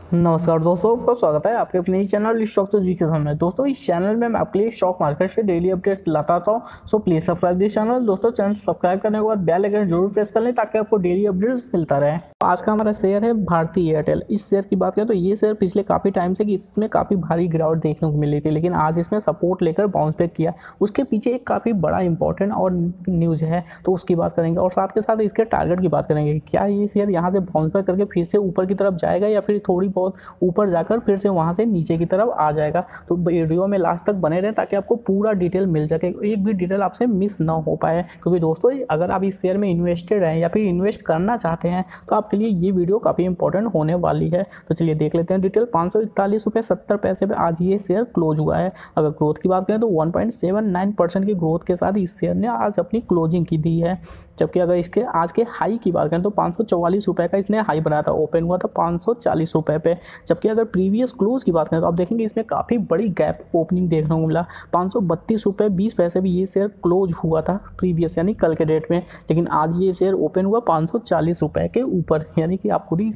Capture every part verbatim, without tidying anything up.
नमस्कार दोस्तों, आपका स्वागत है आपके अपने ही चैनल स्टॉक जी के सामने। दोस्तों, इस चैनल में मैं आपके लिए स्टॉक मार्केट से डेली अपडेट लाता आता हूँ। So please subscribe this channel. दोस्तों, चैनल सब्सक्राइब करने के बाद बेल आइकन जरूर प्रेस कर लें ताकि आपको डेली अपडेट्स मिलता रहे। आज का हमारा शेयर है भारती एयरटेल। इस शेयर की बात करें तो ये शेयर पिछले काफी टाइम से कि इसमें काफी भारी गिरावट देखने को मिली थी, लेकिन आज इसमें सपोर्ट लेकर बाउंस बैक किया। उसके पीछे एक काफी बड़ा इंपॉर्टेंट और न्यूज है, तो उसकी बात करेंगे और साथ के साथ इसके टारगेट की बात करेंगे। क्या ये शेयर यहाँ से बाउंस बैक करके फिर से ऊपर की तरफ जाएगा या फिर थोड़ी बहुत ऊपर जाकर फिर से वहां से नीचे की तरफ आ जाएगा। तो वीडियो में लास्ट तक बने रहें ताकि आपको पूरा डिटेल मिल सके, एक भी डिटेल आपसे मिस ना हो पाए। क्योंकि दोस्तों, अगर आप इस शेयर में इन्वेस्टेड हैं या फिर इन्वेस्ट करना चाहते हैं तो आपके लिए ये वीडियो काफ़ी इंपॉर्टेंट होने वाली है। तो चलिए देख लेते हैं डिटेल। पाँच सौ इकतालीस रुपये सत्तर पैसे पे आज ये शेयर क्लोज हुआ है। अगर ग्रोथ की बात करें तो one point seven nine percent की ग्रोथ के साथ इस शेयर ने आज अपनी क्लोजिंग की दी है। जबकि अगर इसके आज के हाई की बात करें तो पाँच सौ चौवालीस रुपये का इसने हाई बनाया था, ओपन हुआ था पाँच सौ चालीस रुपये पे। जबकि अगर प्रीवियस क्लोज की बात करें तो आप देखेंगे इसमें काफ़ी बड़ी गैप ओपनिंग देखने को मिला। पाँच सौ बत्तीस रुपये बीस पैसे भी ये शेयर क्लोज हुआ था प्रीवियस यानी कल के डेट में, लेकिन आज ये शेयर ओपन हुआ पाँच सौ चालीस रुपये के ऊपर। यानी कि आप खुद ही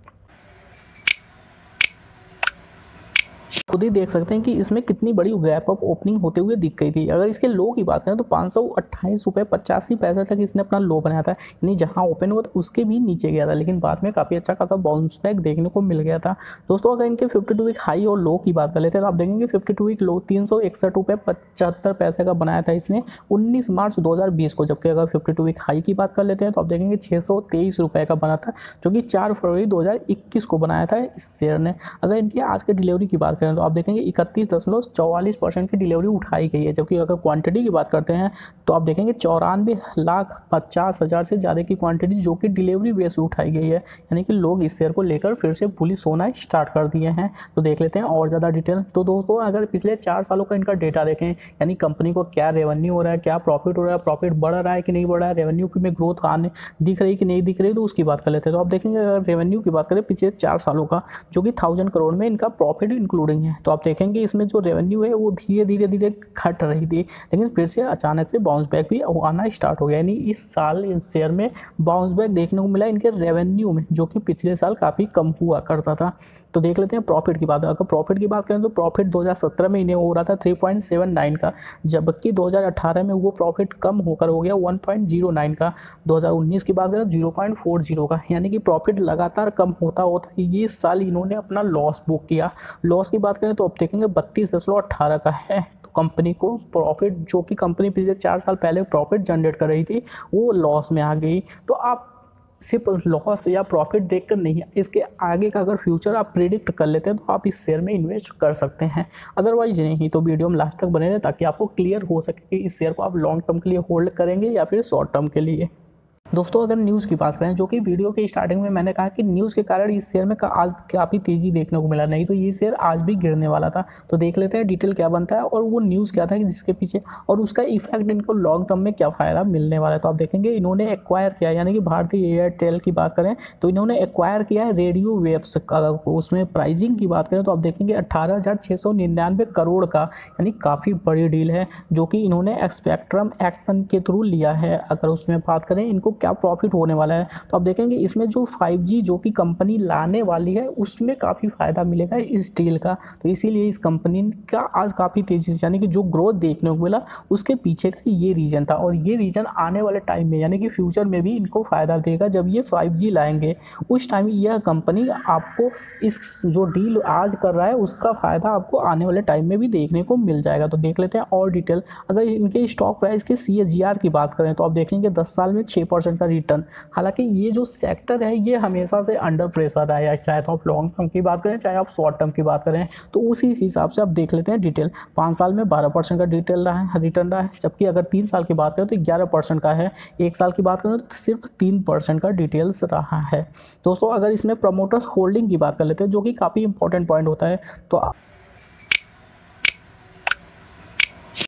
खुद ही देख सकते हैं कि इसमें कितनी बड़ी गैप अप ओपनिंग होते हुए दिख गई थी। अगर इसके लो की बात करें तो पाँच सौ अट्ठाईस रुपये पचासी पैसे तक इसने अपना लो बनाया था, यानी जहां ओपन हुआ था उसके भी नीचे गया था, लेकिन बाद में काफ़ी अच्छा खासा बाउंस बैक देखने को मिल गया था। दोस्तों, अगर इनके फिफ्टी टू वीक हाई और लो की बात कर लेते हैं तो आप देखेंगे फिफ्टी टू वीक लो तीन सौ इकसठ रुपये पचहत्तर पैसे का बनाया था इसने उन्नीस मार्च दो हज़ार बीस को। जबकि अगर फिफ्टी टू वीक हाई की बात कर लेते हैं तो आप देखेंगे छः सौ तेईस रुपये का बना था, जो कि चार फरवरी दो हज़ार इक्कीस को बनाया था इस शेयर ने। अगर इनकी आज के डिलीवरी की बात करें तो आप देखेंगे इकतीस दशमलव चौवालीस परसेंट की डिलीवरी उठाई गई है। जबकि अगर क्वांटिटी की बात करते हैं तो आप देखेंगे चौरानवे लाख पचास हज़ार से ज़्यादा की क्वांटिटी जो कि डिलीवरी बेस पे उठाई गई है। यानी कि लोग इस शेयर को लेकर फिर से बुलिश होना स्टार्ट कर दिए हैं। तो देख लेते हैं और ज़्यादा डिटेल। तो दोस्तों, अगर पिछले चार सालों का इनका डेटा देखें, यानी कंपनी को क्या रेवेन्यू हो रहा है, क्या प्रॉफिट हो रहा है, प्रॉफिट बढ़ रहा है कि नहीं बढ़ रहा है, रेवेन्यू में ग्रोथ आने दिख रही कि नहीं दिख रही, तो उसकी बात कर लेते हैं। तो आप देखेंगे अगर रेवेन्यू की बात करें पिछले चार सालों का, जो कि थाउजेंड करोड़ में इनका प्रॉफिट इंक्लूडिंग है, तो आप देखेंगे इसमें जो रेवेन्यू है वो धीरे धीरे धीरे घट रही थी, लेकिन फिर से अचानक से बाउंस बैक भी आना स्टार्ट हो गया। यानी इस साल इस शेयर में बाउंस बैक देखने को मिला इनके रेवेन्यू में, जो कि पिछले साल काफ़ी कम हुआ करता था। तो देख लेते हैं प्रॉफिट की बात। अगर प्रॉफिट की बात करें तो प्रॉफिट दो हज़ार सत्रह में इन्हें हो रहा था तीन पॉइंट सात नौ का, जबकि दो हज़ार अठारह में वो प्रॉफिट कम होकर हो गया एक पॉइंट ज़ीरो नौ का। दो हज़ार उन्नीस की बात करें ज़ीरो पॉइंट फोर ज़ीरो का, यानी कि प्रॉफिट लगातार कम होता होता ये साल इन्होंने अपना लॉस बुक किया। लॉस की बात करें तो अब देखेंगे बत्तीस दशमलव अट्ठारह का है। तो कंपनी को प्रॉफिट, जो कि कंपनी पिछले चार साल पहले प्रॉफिट जनरेट कर रही थी, वो लॉस में आ गई। तो आप सिर्फ लॉस या प्रॉफिट देखकर नहीं, इसके आगे का अगर फ्यूचर आप प्रिडिक्ट कर लेते हैं तो आप इस शेयर में इन्वेस्ट कर सकते हैं। अदरवाइज नहीं तो वीडियो में लास्ट तक बने रहें ताकि आपको क्लियर हो सके कि इस शेयर को आप लॉन्ग टर्म के लिए होल्ड करेंगे या फिर शॉर्ट टर्म के लिए। दोस्तों, अगर न्यूज़ की बात करें, जो कि वीडियो के स्टार्टिंग में मैंने कहा कि न्यूज़ के कारण इस शेयर में का आज काफ़ी तेज़ी देखने को मिला, नहीं तो ये शेयर आज भी गिरने वाला था। तो देख लेते हैं डिटेल क्या बनता है और वो न्यूज़ क्या था कि जिसके पीछे, और उसका इफेक्ट इनको लॉन्ग टर्म में क्या फ़ायदा मिलने वाला है। तो आप देखेंगे इन्होंने एक्वायर किया, यानी कि भारतीय एयरटेल की बात करें तो इन्होंने एक्वायर किया है रेडियो वेव्स। उसमें प्राइसिंग की बात करें तो आप देखेंगे अट्ठारह हज़ार छः सौ निन्यानवे करोड़ का, यानी काफ़ी बड़ी डील है जो कि इन्होंने स्पेक्ट्रम एक्शन के थ्रू लिया है। अगर उसमें बात करें इनको क्या प्रॉफिट होने वाला है तो आप देखेंगे इसमें जो फाइव जी जो कि कंपनी लाने वाली है उसमें काफ़ी फ़ायदा मिलेगा इस डील का। तो इसीलिए इस कंपनी का आज काफ़ी तेज़ी से, यानी कि जो ग्रोथ देखने को मिला उसके पीछे का ये रीज़न था। और ये रीज़न आने वाले टाइम में, यानी कि फ्यूचर में भी इनको फ़ायदा देगा। जब ये फाइव जी लाएंगे उस टाइम यह कंपनी आपको इस जो डील आज कर रहा है उसका फ़ायदा आपको आने वाले टाइम में भी देखने को मिल जाएगा। तो देख लेते हैं और डिटेल। अगर इनके स्टॉक प्राइस के सी ए जी आर की बात करें तो आप देखेंगे दस साल में छः परसेंट का रिटर्न। हालांकि ये जो सेक्टर है ये हमेशा से अंडर प्रेशर रहा है, चाहे तो आप लॉन्ग टर्म की बात करें चाहे आप शॉर्ट टर्म की बात करें। तो उसी हिसाब से आप देख लेते हैं डिटेल। पाँच साल में बारह परसेंट का डिटेल रहा है रिटर्न रहा है, जबकि अगर तीन साल की बात करें तो ग्यारह परसेंट का है, एक साल की बात करें तो सिर्फ तीन परसेंट का डिटेल्स रहा है। दोस्तों, अगर इसमें प्रमोटर्स होल्डिंग की बात कर लेते हैं, जो कि काफ़ी इंपॉर्टेंट पॉइंट होता है, तो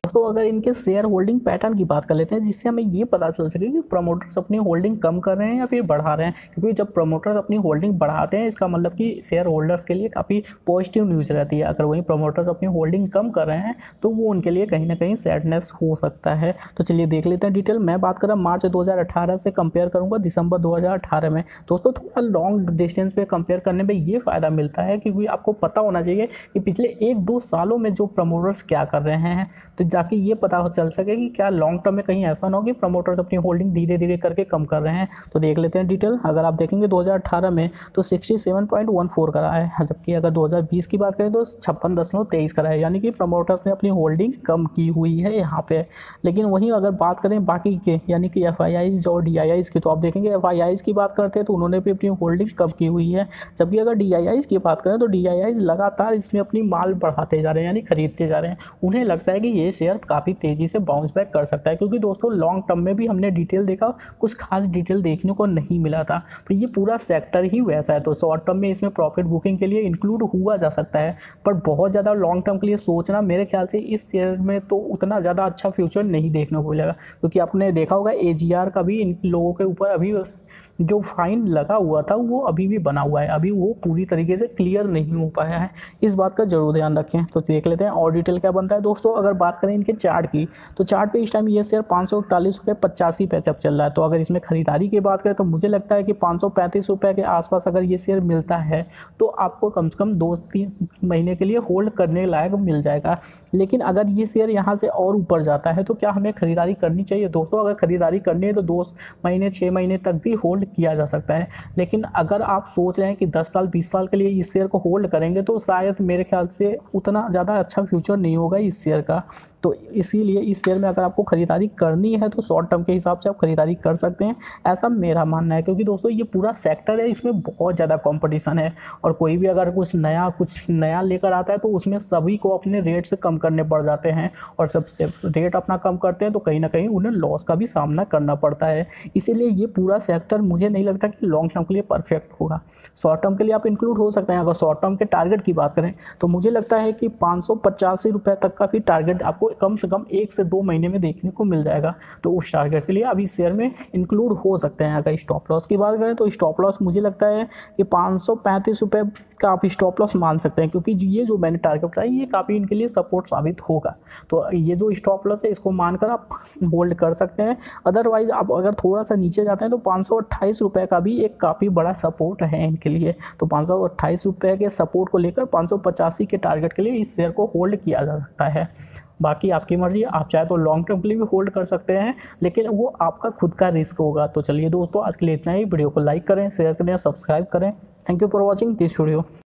दोस्तों अगर इनके शेयर होल्डिंग पैटर्न की बात कर लेते हैं, जिससे हमें ये पता चल सके कि प्रमोटर्स अपनी होल्डिंग कम कर रहे हैं या फिर बढ़ा रहे हैं, क्योंकि जब प्रमोटर्स अपनी होल्डिंग बढ़ाते हैं इसका मतलब कि शेयर होल्डर्स के लिए काफ़ी पॉजिटिव न्यूज़ रहती है। अगर वही प्रमोटर्स अपनी होल्डिंग कम कर रहे हैं तो वो उनके लिए कहीं ना कहीं सैडनेस हो सकता है। तो चलिए देख लेते हैं डिटेल। मैं बात कर रहा मार्च दो हज़ार अठारह से कंपेयर करूंगा दिसंबर दो हज़ार अठारह में। दोस्तों थोड़ा लॉन्ग डिस्टेंस पे कंपेयर करने में ये फ़ायदा मिलता है क्योंकि आपको पता होना चाहिए कि पिछले एक दो सालों में जो प्रमोटर्स क्या कर रहे हैं, तो जाके ये पता चल सके कि क्या लॉन्ग टर्म में कहीं ऐसा ना हो कि प्रमोटर्स अपनी होल्डिंग धीरे धीरे करके कम कर रहे हैं। तो देख लेते हैं डिटेल। अगर आप देखेंगे दो हज़ार अठारह में तो सड़सठ पॉइंट चौदह करा है, जबकि अगर दो हज़ार बीस की बात करें तो छप्पन दशमलव तेईस करा है, यानी कि प्रमोटर्स ने अपनी होल्डिंग कम की हुई है यहाँ पे। लेकिन वहीं अगर बात करें बाकी के यानी कि एफ आई आईज और डी आई आईज की, तो आप देखेंगे एफ आई आईज की बात करते हैं तो उन्होंने भी अपनी होल्डिंग कम की हुई है, जबकि अगर डी आई आईज की बात करें तो डी आई आईज लगातार इसमें अपनी माल बढ़ाते जा रहे हैं यानी खरीदते जा रहे हैं। उन्हें लगता है कि ये शेयर काफ़ी तेज़ी से बाउंस बैक कर सकता है, क्योंकि दोस्तों लॉन्ग टर्म में भी हमने डिटेल देखा, कुछ खास डिटेल देखने को नहीं मिला था। तो ये पूरा सेक्टर ही वैसा है, तो शॉर्ट टर्म में इसमें प्रॉफिट बुकिंग के लिए इंक्लूड हुआ जा सकता है, पर बहुत ज़्यादा लॉन्ग टर्म के लिए सोचना मेरे ख्याल से इस शेयर में तो उतना ज़्यादा अच्छा फ्यूचर नहीं देखने को मिलेगा। क्योंकि आपने देखा होगा ए जी आर का भी इन लोगों के ऊपर अभी जो फाइन लगा हुआ था वो अभी भी बना हुआ है, अभी वो पूरी तरीके से क्लियर नहीं हो पाया है। इस बात का जरूर ध्यान रखें। तो देख लेते हैं और डिटेल क्या बनता है। दोस्तों अगर बात करें इनके चार्ट की, तो चार्ट पे इस टाइम ये शेयर पाँच सौ इकतालीस रुपये पचासी पैसे चल रहा है। तो अगर इसमें खरीदारी की बात करें तो मुझे लगता है कि पाँच सौ पैंतीस रुपये के आसपास अगर ये शेयर मिलता है तो आपको कम से कम दो तीन महीने के लिए होल्ड करने लायक मिल जाएगा। लेकिन अगर ये शेयर यहाँ से और ऊपर जाता है तो क्या हमें खरीदारी करनी चाहिए? दोस्तों अगर खरीदारी करनी है तो दो महीने छः महीने तक भी होल्ड किया जा सकता है। लेकिन अगर आप सोच रहे हैं कि दस साल बीस साल के लिए इस शेयर को होल्ड करेंगे तो शायद मेरे ख्याल से उतना ज़्यादा अच्छा फ्यूचर नहीं होगा इस शेयर का। तो इसीलिए इस शेयर में अगर आपको खरीदारी करनी है तो शॉर्ट टर्म के हिसाब से आप खरीदारी कर सकते हैं, ऐसा मेरा मानना है। क्योंकि दोस्तों ये पूरा सेक्टर है, इसमें बहुत ज़्यादा कंपटीशन है और कोई भी अगर कुछ नया कुछ नया लेकर आता है तो उसमें सभी को अपने रेट से कम करने पड़ जाते हैं, और जब से रेट अपना कम करते हैं तो कहीं ना कहीं उन्हें लॉस का भी सामना करना पड़ता है। इसीलिए ये पूरा सेक्टर मुझे नहीं लगता कि लॉन्ग टर्म के लिए परफेक्ट होगा। शॉर्ट टर्म के लिए आप इंक्लूड हो सकते हैं। अगर शॉर्ट टर्म के टारगेट की बात करें तो मुझे लगता है कि पाँच सौ पचासी रुपये तक का भी टारगेट आपको कम से कम एक से दो महीने में देखने को मिल जाएगा। तो उस टारगेट के लिए अभी शेयर में इंक्लूड हो सकते हैं। अगर स्टॉप लॉस की बात करें तो स्टॉप लॉस मुझे लगता है कि पाँच सौ पैंतीस रुपये का आप स्टॉप लॉस मान सकते हैं, क्योंकि ये जो मैंने टारगेट बताया ये काफ़ी इनके लिए सपोर्ट साबित होगा। तो ये जो स्टॉप लॉस है इसको मानकर आप होल्ड कर सकते हैं। अदरवाइज आप अगर थोड़ा सा नीचे जाते हैं तो पाँच सौ अट्ठाईस रुपये का भी एक काफ़ी बड़ा सपोर्ट है इनके लिए। तो पाँच सौ अट्ठाईस रुपये के सपोर्ट को लेकर पाँच सौ पचासी के टारगेट के लिए इस शेयर को होल्ड किया जा सकता है। बाकी आपकी मर्जी, आप चाहे तो लॉन्ग टर्म के लिए भी होल्ड कर सकते हैं, लेकिन वो आपका खुद का रिस्क होगा। तो चलिए दोस्तों आज के लिए इतना ही। वीडियो को लाइक करें, शेयर करें, सब्सक्राइब करें। Thank you for watching this video.